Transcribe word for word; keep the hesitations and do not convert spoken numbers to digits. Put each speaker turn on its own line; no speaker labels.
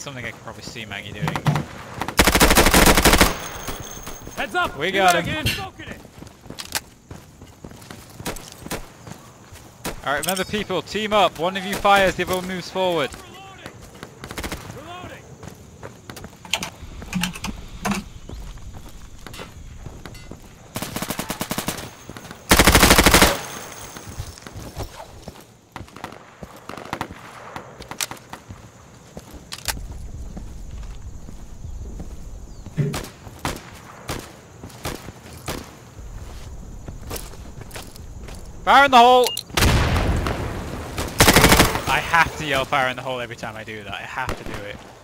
something I can probably see Maggie doing.
Heads up!
We got him.
It.
Alright, remember people, team up. One of you fires, the other one moves forward.
Reloading. Reloading.
Fire in the hole! I have to yell fire in the hole every time I do that. I have to do it.